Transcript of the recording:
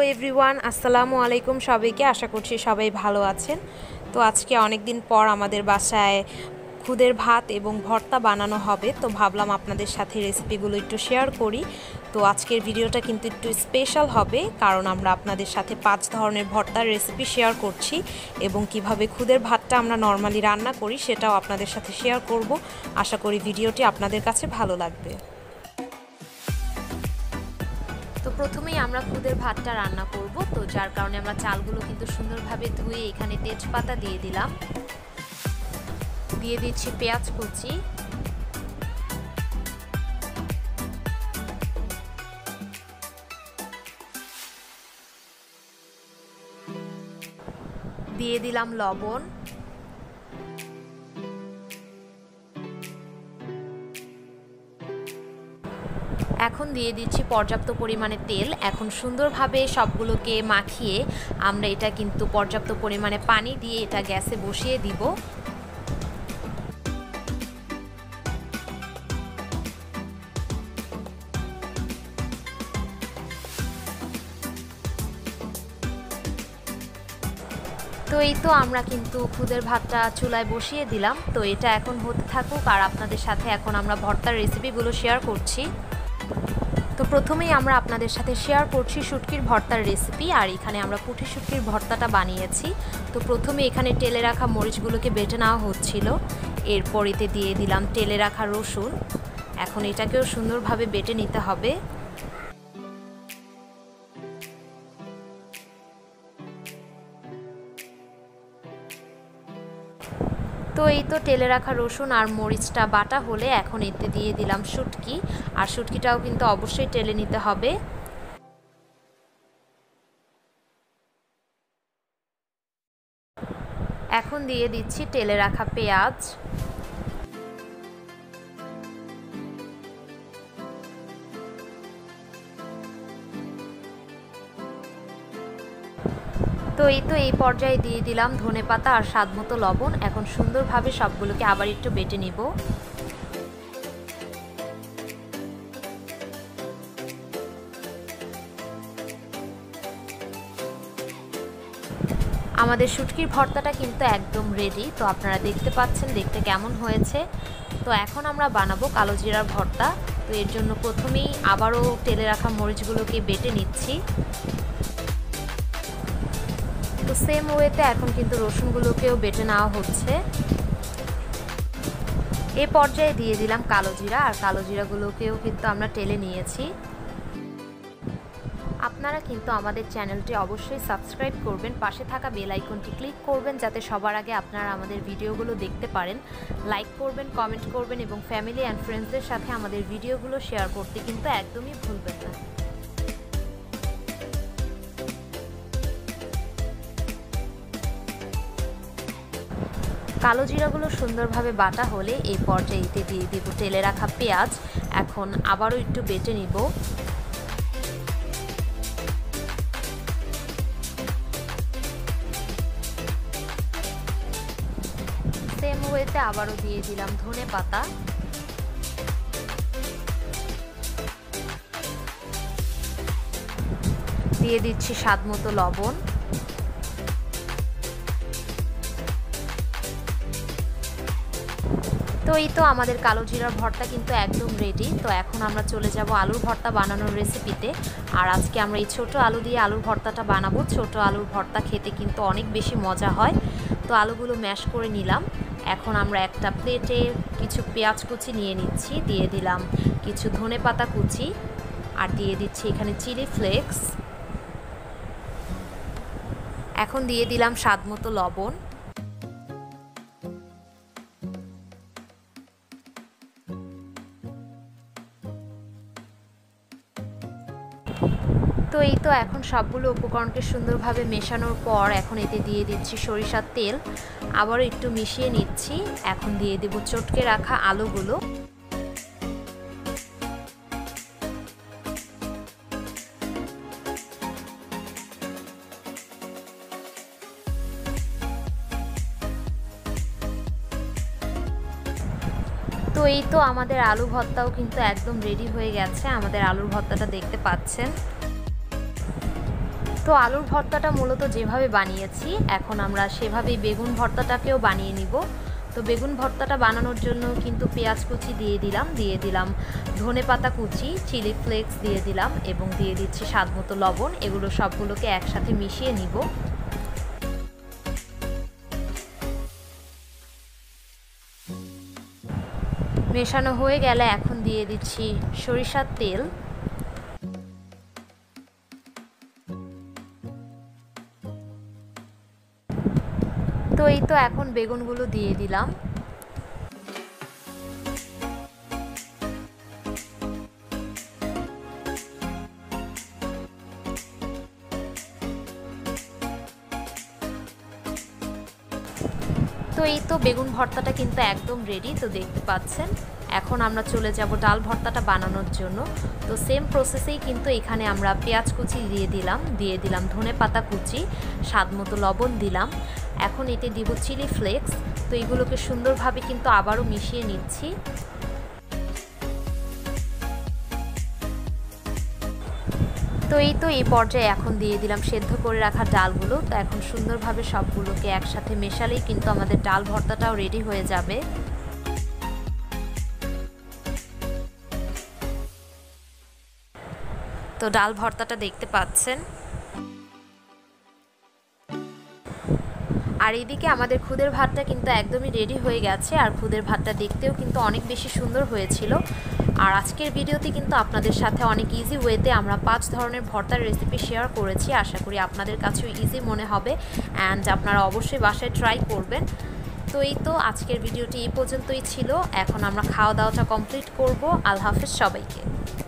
Everyone, আসসালামু আলাইকুম সবাইকে। আশা করছি সবাই ভালো আছেন। তো আজকে অনেক দিন পর আমাদের বাসায় খুদের ভাত এবং ভর্তা বানানো হবে, তো ভাবলাম আপনাদের সাথে রেসিপিগুলো একটু শেয়ার করি। তো আজকের ভিডিওটা কিন্তু একটু স্পেশাল হবে, কারণ আমরা আপনাদের সাথে 5 ধরনের ভর্তার রেসিপি শেয়ার করছি এবং কিভাবে খুদের ভাতটা আমরা নর্মালি রান্না করি সেটাও আপনাদের সাথে শেয়ার করব। আশা করি ভিডিওটি আপনাদের কাছে ভালো লাগবে। তো প্রথমেই আমরা খুদের ভাতটা রান্না করব, তো যার কারণে আমরা চালগুলো কিন্তু সুন্দরভাবে ধুয়ে এখানে তেজপাতা দিয়ে দিলাম, দিয়ে দিচ্ছি পেঁয়াজ কুচি, দিয়ে দিলাম লবণ, এখন দিয়ে দিচ্ছি পর্যাপ্ত পরিমাণে তেল। এখন সুন্দরভাবে সবগুলোকে মাখিয়ে আমরা এটা কিন্তু পর্যাপ্ত পরিমাণে পানি দিয়ে এটা গ্যাসে বসিয়ে দিব। তো এই তো আমরা কিন্তু খুদের ভাতটা চুলায় বসিয়ে দিলাম। তো এটা এখন হতে থাকুক, আর আপনাদের সাথে এখন আমরা ভর্তার রেসিপিগুলো শেয়ার করছি। তো প্রথমেই আমরা আপনাদের সাথে শেয়ার করছি শুটকির ভর্তার রেসিপি, আর এখানে আমরা পুঁটি শুটকির ভর্তাটা বানিয়েছি। তো প্রথমে এখানে টেলে রাখা মরিচগুলোকে বেটে নেওয়া হচ্ছিল, এরপর এতে দিয়ে দিলাম টেলে রাখা রসুন। এখন এটাকেও সুন্দরভাবে বেটে নিতে হবে। তো এই তো টেলে রাখা রসুন আর মরিচটা বাটা হলে এখন এতে দিয়ে দিলাম শুটকি, আর শুটকিটাও কিন্তু অবশ্যই টেলে নিতে হবে। এখন দিয়ে দিচ্ছি টেলে রাখা পেঁয়াজ, তো এই পর্যায়ে দিয়ে দিলাম ধনেপাতা আর স্বাদমতো লবণ। এখন সুন্দরভাবে সবগুলোকে আবার একটু বেটে নিব। আমাদের শুটকির ভর্তাটা কিন্তু একদম রেডি। তো আপনারা দেখতে পাচ্ছেন দেখতে কেমন হয়েছে। তো এখন আমরা বানাবো কালো জিরার ভর্তা। তো এর জন্য প্রথমেই আবারও তেলে রাখা মরিচগুলোকে বেটে নিচ্ছি। তো সেম ওয়েতে এখন কিন্তু রসুনগুলোকেও বেটে নেওয়া হচ্ছে। এই পর্যায়ে দিয়ে দিলাম কালো জিরা, আর কালো জিরাগুলোকেও কিন্তু আমরা টেলে নিয়েছি। আপনারা কিন্তু আমাদের চ্যানেলটি অবশ্যই সাবস্ক্রাইব করবেন, পাশে থাকা বেল আইকনটি ক্লিক করবেন যাতে সবার আগে আপনারা আমাদের ভিডিওগুলো দেখতে পারেন। লাইক করবেন, কমেন্ট করবেন এবং ফ্যামিলি অ্যান্ড ফ্রেন্ডসদের সাথে আমাদের ভিডিওগুলো শেয়ার করতে কিন্তু একদমই ভুলবেন না। কালো জিরাগুলো সুন্দরভাবে বাটা হলে এই পর্যায়ে দিয়ে দিব তেলে রাখা পেঁয়াজ। এখন আবারও একটু বেটে নিব। সেম ওয়েতে আবারও দিয়ে দিলাম ধনেপাতা, দিয়ে দিচ্ছি স্বাদমতো লবণ। তো এই তো আমাদের কালো জিরার ভর্তা কিন্তু একদম রেডি। তো এখন আমরা চলে যাব আলুর ভর্তা বানানোর রেসিপিতে। আর আজকে আমরা এই ছোট আলু দিয়ে আলুর ভর্তাটা বানাবো। ছোট আলুর ভর্তা খেতে কিন্তু অনেক বেশি মজা হয়। তো আলুগুলো ম্যাশ করে নিলাম। এখন আমরা একটা প্লেটে কিছু পেঁয়াজ কুচি নিয়ে নিচ্ছি, দিয়ে দিলাম কিছু ধনেপাতা কুচি, আর দিয়ে দিচ্ছি এখানে চিলি ফ্লেক্স। এখন দিয়ে দিলাম স্বাদমতো লবণ। তো এই তো এখন সবগুলো উপকরণকে সুন্দরভাবে মেশানোর পর এখন এতে দিয়ে দিচ্ছি সরিষার তেল, আবারও একটু মিশিয়ে নিচ্ছি। এখন দিয়ে দেব চটকে রাখা আলুগুলো। তো এই তো আমাদের আলু ভর্তাও কিন্তু একদম রেডি হয়ে গেছে। আমাদের আলুর ভর্তাটা দেখতে পাচ্ছেন। তো আলুর ভর্তাটা মূলত যেভাবে বানিয়েছি এখন আমরা সেভাবেই বেগুন ভর্তাটাকেও বানিয়ে নিব। তো বেগুন ভর্তাটা বানানোর জন্য কিন্তু পেঁয়াজ কুচি দিয়ে দিলাম ধনেপাতা কুচি, চিলি ফ্লেক্স দিয়ে দিলাম এবং দিয়ে দিচ্ছি স্বাদমতো লবণ। এগুলো সবগুলোকে একসাথে মিশিয়ে নিব। মেশানো হয়ে গেলে এখন দিয়ে দিচ্ছি সরিষার তেল। তো এই তো এখন বেগুনগুলো দিয়ে দিলাম। তো এই তো বেগুন ভর্তাটা কিন্তু একদম রেডি, তো দেখতে পাচ্ছেন। এখন আমরা চলে যাব ডাল ভর্তাটা বানানোর জন্য। তো সেম প্রসেসেই কিন্তু এখানে আমরা পেঁয়াজ কুচি দিয়ে দিলাম ধনেপাতা কুচি, স্বাদমতো লবণ দিলাম। এখন এতে দিব চিলি ফ্লেক্স। তো এগুলোকে সুন্দরভাবে কিন্তু আবারও মিশিয়ে নিচ্ছি। তো এই তো এই পর্যায়ে এখন দিয়ে দিলাম সেদ্ধ করে রাখা ডালগুলো। তো এখন সুন্দরভাবে সবগুলোকে একসাথে মেশালেই কিন্তু আমাদের ডাল ভর্তাটাও রেডি হয়ে যাবে। তো ডাল ভর্তাটা দেখতে পাচ্ছেন। আর এইদিকে আমাদের খুদের ভাতটা কিন্তু একদমই রেডি হয়ে গেছে। আর খুদের ভাতটা দেখতেও কিন্তু অনেক বেশি সুন্দর হয়েছিল। আর আজকের ভিডিওতে কিন্তু আপনাদের সাথে অনেক ইজি ওয়েতে আমরা 5 ধরনের ভর্তার রেসিপি শেয়ার করেছি। আশা করি আপনাদের কাছেও ইজি মনে হবে অ্যান্ড আপনারা অবশ্যই বাসায় ট্রাই করবেন। তো এই তো আজকের ভিডিওটি এই পর্যন্তই ছিল। এখন আমরা খাওয়া দাওয়াটা কমপ্লিট করব। আল্লাহ হাফেজ সবাইকে।